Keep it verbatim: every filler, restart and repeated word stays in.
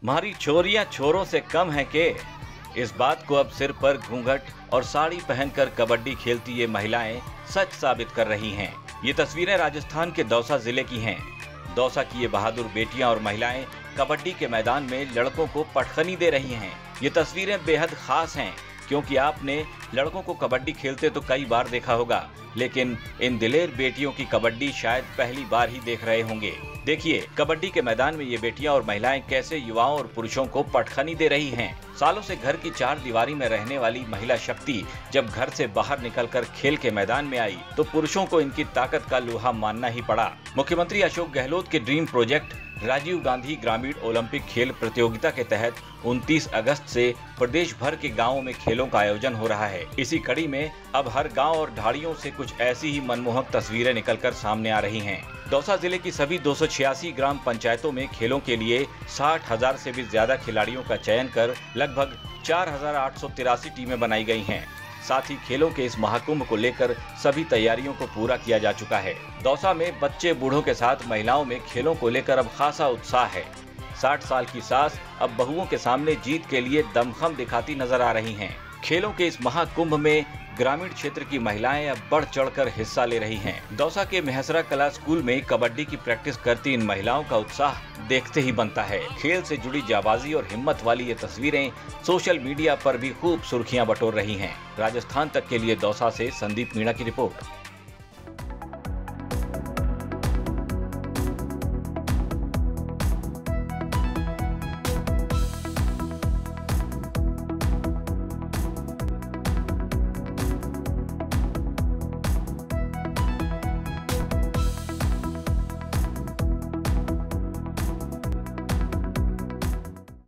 हमारी छोरियां छोरों से कम हैं के? इस बात को अब सिर पर घूंघट और साड़ी पहनकर कबड्डी खेलती ये महिलाएं सच साबित कर रही हैं। ये तस्वीरें राजस्थान के दौसा जिले की हैं। दौसा की ये बहादुर बेटियां और महिलाएं कबड्डी के मैदान में लड़कों को पटखनी दे रही हैं। ये तस्वीरें बेहद खास हैं क्योंकि आपने लड़कों को कबड्डी खेलते तो कई बार देखा होगा, लेकिन इन दिलेर बेटियों की कबड्डी शायद पहली बार ही देख रहे होंगे। देखिए कबड्डी के मैदान में ये बेटियां और महिलाएं कैसे युवाओं और पुरुषों को पटखनी दे रही हैं। सालों से घर की चार दीवारी में रहने वाली महिला शक्ति जब घर से बाहर निकलकर खेल के मैदान में आई तो पुरुषों को इनकी ताकत का लोहा मानना ही पड़ा। मुख्यमंत्री अशोक गहलोत के ड्रीम प्रोजेक्ट राजीव गांधी ग्रामीण ओलंपिक खेल प्रतियोगिता के तहत उनतीस अगस्त से प्रदेश भर के गांवों में खेलों का आयोजन हो रहा है। इसी कड़ी में अब हर गांव और ढाड़ियों से कुछ ऐसी ही मनमोहक तस्वीरें निकलकर सामने आ रही हैं। दौसा जिले की सभी दो सौ छियासी ग्राम पंचायतों में खेलों के लिए साठ हजार से भी ज्यादा खिलाड़ियों का चयन कर लगभग चार हजार आठ सौ तिरासी टीमें बनाई गई हैं। साथ ही खेलों के इस महाकुंभ को लेकर सभी तैयारियों को पूरा किया जा चुका है। दौसा में बच्चे बूढ़ों के साथ महिलाओं में खेलों को लेकर अब खासा उत्साह है। साठ साल की सास अब बहुओं के सामने जीत के लिए दमखम दिखाती नजर आ रही हैं। खेलों के इस महाकुंभ में ग्रामीण क्षेत्र की महिलाएं अब बढ़ चढ़कर हिस्सा ले रही हैं। दौसा के मेहसरा कला स्कूल में कबड्डी की प्रैक्टिस करती इन महिलाओं का उत्साह देखते ही बनता है। खेल से जुड़ी जाबाजी और हिम्मत वाली ये तस्वीरें सोशल मीडिया पर भी खूब सुर्खियां बटोर रही हैं। राजस्थान तक के लिए दौसा से संदीप मीणा की रिपोर्ट।